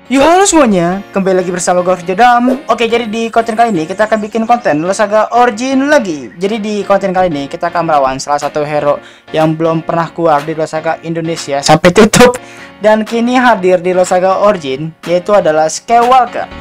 Yo halo semuanya, kembali lagi bersama gue Jodam. Oke, jadi di konten kali ini kita akan bikin konten Losaga Origin lagi. Jadi di konten kali ini kita akan melawan salah satu hero yang belum pernah keluar di Losaga Indonesia sampai tutup dan kini hadir di Losaga Origin, yaitu adalah Skywalker.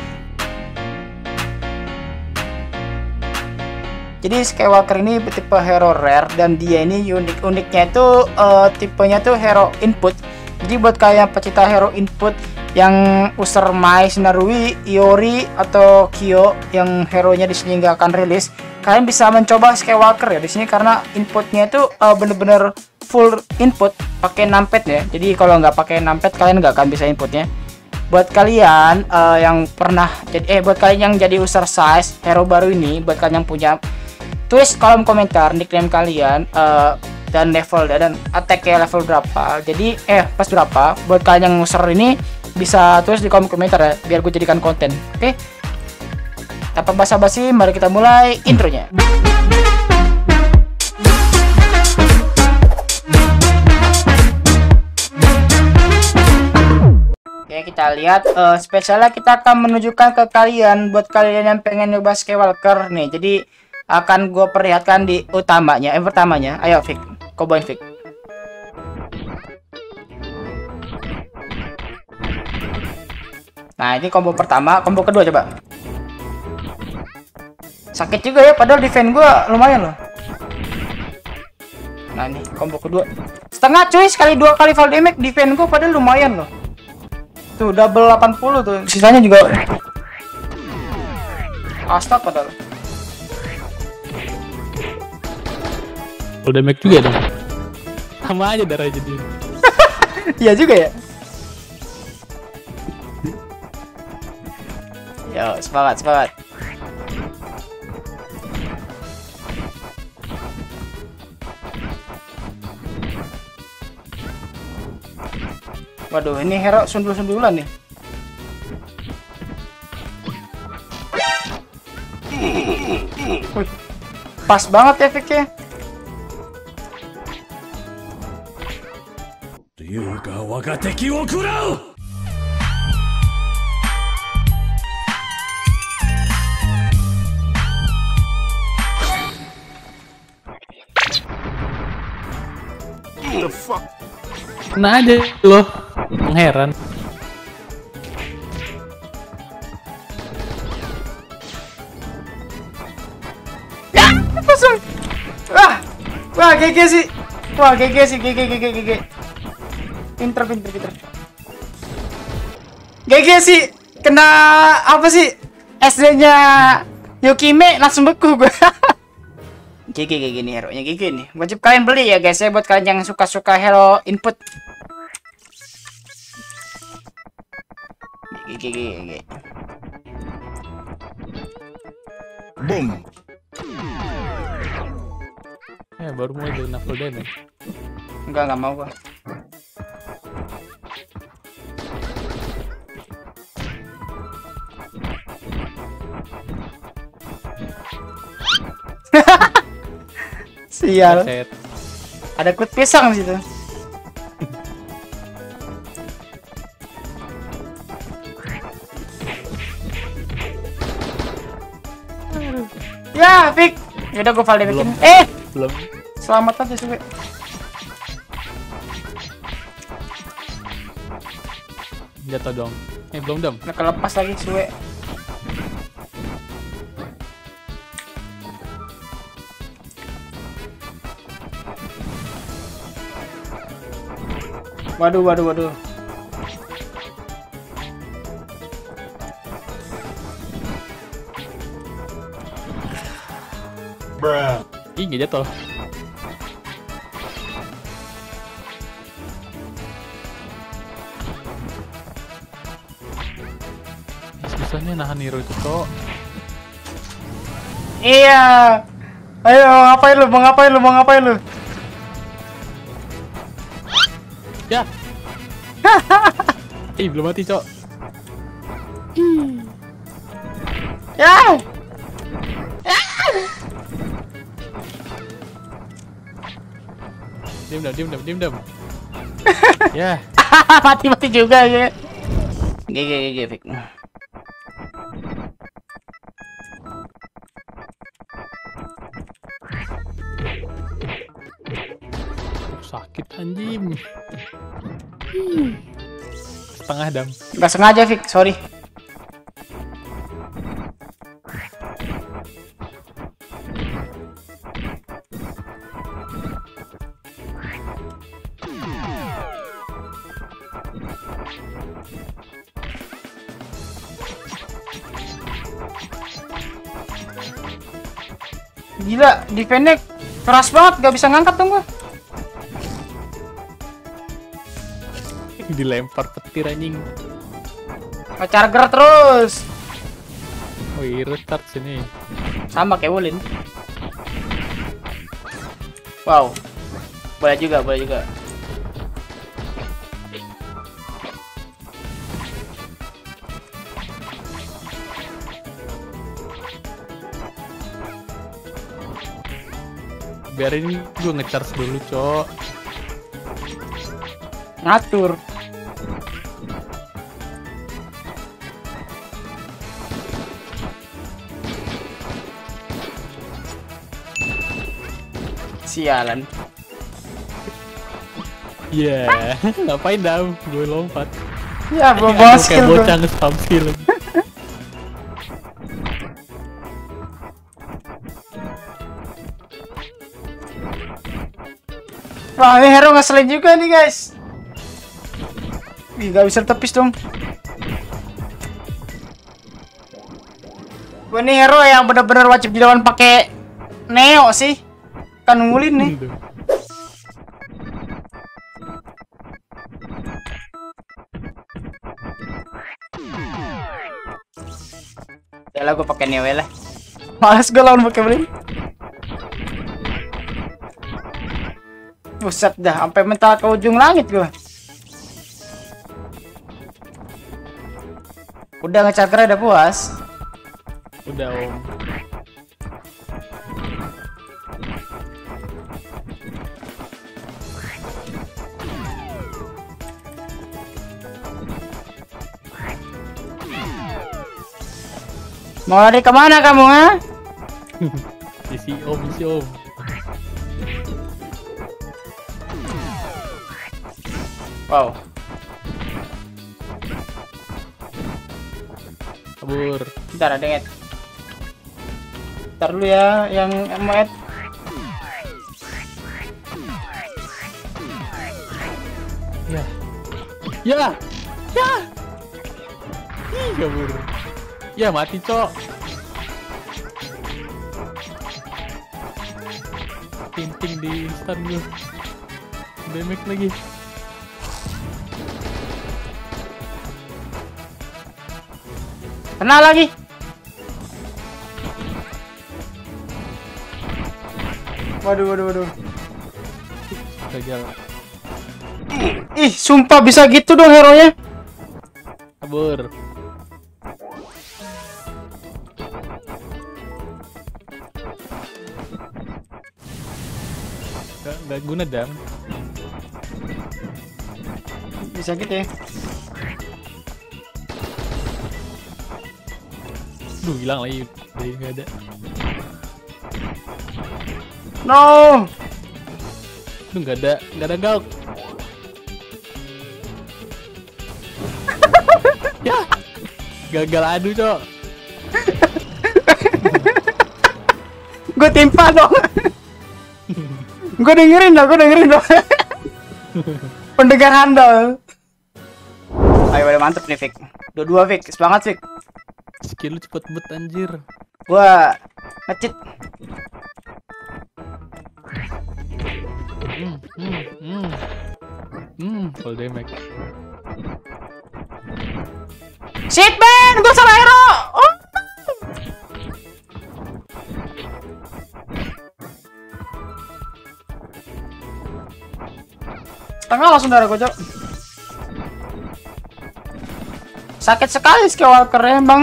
Jadi Skywalker ini tipe hero rare dan dia ini uniknya itu tipenya tuh hero input. Jadi buat kalian pecinta hero input yang user Mai, Narui, Iori atau Kyo yang hero-nya di sini nggak akan rilis, kalian bisa mencoba Skywalker ya di sini karena inputnya itu bener-bener full input pakai numpad ya. Jadi kalau nggak pakai numpad kalian nggak akan bisa inputnya. Buat kalian yang pernah jadi buat kalian yang jadi user size hero baru ini, buat kalian yang punya, tulis kolom komentar nickname kalian dan level dan attack-nya level berapa. Jadi pas berapa. Buat kalian yang user ini bisa tulis di kolom komentar ya, biar gue jadikan konten. Oke. Tanpa basa-basi, mari kita mulai intronya. Oke, kita lihat spesialnya kita akan menunjukkan ke kalian buat kalian yang pengen nyoba Skywalker nih. Jadi akan gue perlihatkan di utamanya, pertamanya. Ayo Fik, cobain Fik. Nah ini combo pertama, combo kedua coba. Sakit juga ya, padahal defense gue lumayan loh. Nah ini combo kedua, setengah cuy, sekali 2 kali fall damage defense gue padahal lumayan loh. Tuh double 80 tuh, sisanya juga astak padahal. Full damage juga dong. Sama aja darah jadi. Iya juga ya. Yo, semangat, semangat. Waduh, ini hero sundul-sundulan nih. Wih, pas banget efeknya. The fuck? Kena aja loh, mengheran. Ya, langsung. Wah, GG sih. Wah, GG sih, GG. Pinter. GG sih. Kena apa sih? SD-nya Yukime langsung beku gue. GG nih hero-nya, GG nih. Wajib kalian beli ya guys ya, buat kalian yang suka-suka hero input. GG. Boom. Baru mulai dari full damage. Enggak mau gua. Sial. Set. Ada kulit pisang di situ. Ya, Fik. Yaudah gue valid bikin. Belum. Selamat aja Suwe. Jatuh dong. Belum dong. Udah kelepas lagi Suwe. Waduh. Bruh. Ih, nggak jatuh. Susahnya nahan hero itu kok. Iya. Ayo, mau ngapain lu? Ya. Belum mati, Cok. Ya. Diam. Ya. Mati juga ya. GG Fik. Sakit anjing. Setengah dam. Gak sengaja Fik, sorry. Gila, defense-nya keras banget, gak bisa ngangkat dong gua. Dilempar petir anjing. Charger terus. Wih, retard sini. Sama kayak Wulin. Wow. Boleh juga, boleh juga. Biarin gue nge-charge dulu, Cok. Ngatur. Sialan. Iya, ngapain dam? Gue lompat. Ya, belum Aduh, bawa kayak skill bocah gua. nge-spam skill. Wah, ini hero ngeselin juga nih, guys. Ih, gak bisa tepis dong. Wah, ini hero yang benar-benar wajib dilawan pakai Neo sih. Kan Wulin nih. Ya lah, gue pakai Neo lah. Males gue lawan pakai Wulin. Buset dah, sampai mental ke ujung langit gua. Udah nge-charger udah puas. Udah, Om. Mau lari kemana kamu, ha? Isi Om, isi Om. Wow. Kabur. Bentar, ada Ed. Bentar dulu ya, yang mau Ed. Ya. Ya. Ya. Ih, kabur. Ya, mati, Cok. Ting-ting di instan gue. Damage lagi. Kena lagi. Waduh. Gagal. Ih, sumpah bisa gitu dong hero-nya. Kabur. Gak guna dam. Bisa gitu ya. Duh, hilang lagi. Jadi nggak ada. No. Duh, nggak ada gauk. Ya, gagal adu, Cok. Gue timpa dong. Gue dengerin dong. Pendengar handal. Ayo, udah mantep nih, Fik. Dua-dua, Fik. Semangat, Fik. Skill lu cepet bet anjir. Gua ngecit. Full damage. Shit, man, gua salah hero. Oh. Tengah langsung darah gua, Cok. Sakit sekali Skywalker-nya, Bang.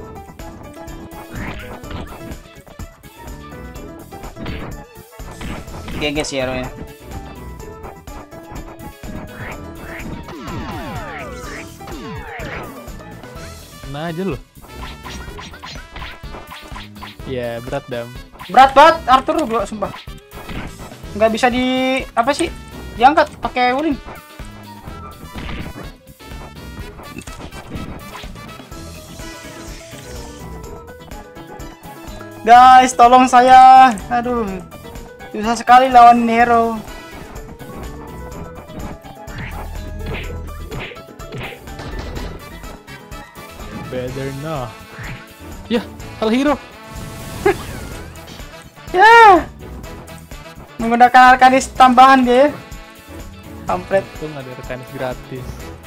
GG sih hero-nya. Kena aja loh. Ya berat Dam. Berat banget Arthur gua sumpah. Nggak bisa di apa sih? Diangkat pakai wuling. Guys, tolong saya. Aduh. Susah sekali lawan hero. Better nah. Ya, salah hero. Ya. Menggunakan arkanis tambahan dia. Kampret. Itu nggak ada rekanis gratis.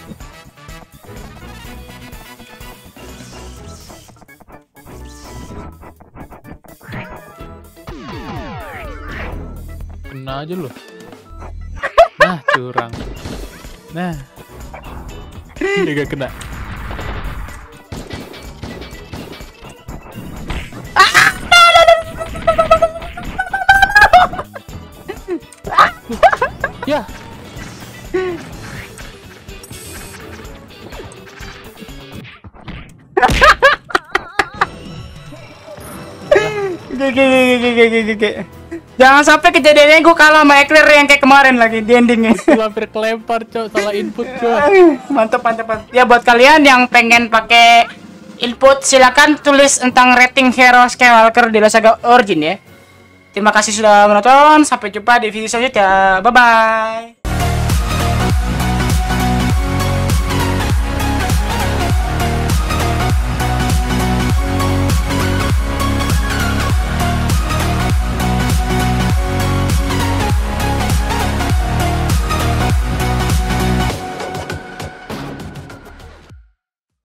Kena aja loh. Nah, curang. Nah. Dia gak kena. Ya. Gege. Jangan sampai kejadiannya gue kalah sama Eclair yang kayak kemarin lagi di endingnya. Gua hampir kelempar, Cok, salah input, Cok. Mantap. Ya buat kalian yang pengen pakai input silakan tulis tentang rating hero Skywalker di Saga Origin ya. Terima kasih sudah menonton, sampai jumpa di video selanjutnya. Bye bye.